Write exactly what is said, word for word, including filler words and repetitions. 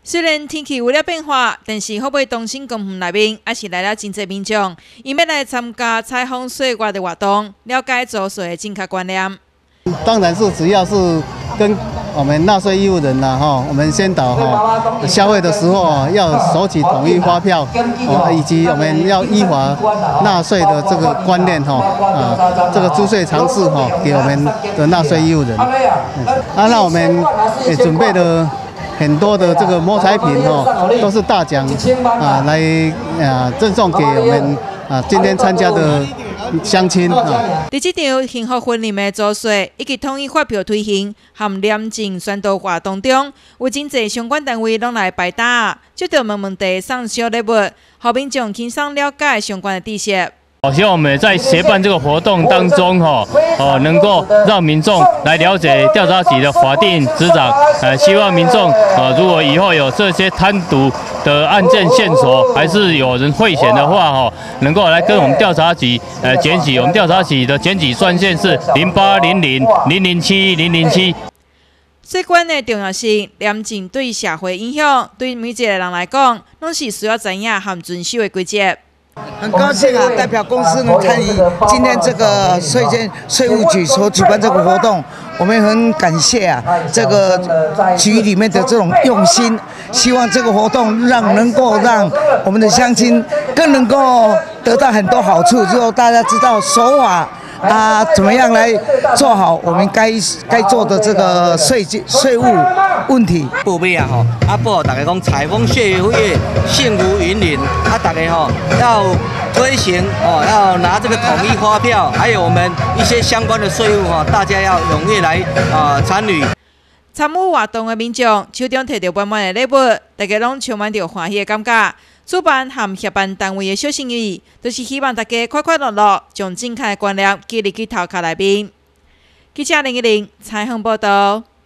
虽然天气有了变化，但是后尾东兴公园内面还是来了真侪民众，因要来参加采风岁月的活动，了解租税的正确观念。 当然是只要是跟我们纳税义务人呐，哈，我们先导哈，消费的时候啊，要收取统一发票，哦，以及我们要依法纳税的这个观念哈，啊，这个租税常识哈，给我们的纳税义务人。嗯、啊，那我们也准备了很多的这个摸彩品哈，都是大奖啊，来啊赠送给我们啊今天参加的乡亲啊。 伫这场幸福婚礼的租税以及统一发票推行和廉政宣导活动中，有真侪相关单位拢来摆搭，接着问问题送小礼物，让民众轻松了解相关的知识。 希望我们在协办这个活动当中，哈，哦，能够让民众来了解调查局的法定执掌。呃，希望民众，呃，如果以后有这些贪渎的案件线索，还是有人贿选的话，哈，能够来跟我们调查局，呃，检举。我们调查局的检举专线是零八零零零零七零零七。 税管的重要性，廉政对社会影响，对每一个人来讲，拢是需要知影和遵守的规则。 很高兴啊，代表公司能参与今天这个税监税务局所举办这个活动，我们很感谢啊这个局里面的这种用心，希望这个活动让能够让我们的乡亲更能够得到很多好处，之后大家知道守法啊，怎么样来做好我们该该做的这个税税务问题。 报备啊吼，啊报大家讲采风岁月幸福云林，啊大家吼要推行哦，要拿这个统一发票，还有我们一些相关的税务哈，大家要踊跃来啊参与。 参与活动的民众手中摕到满满的礼物，大家拢充满着欢喜的感觉。主办和协办单位的小心意，都、就是希望大家快快乐乐，将正确的观念记入去头壳内面。记者林一玲采访报道。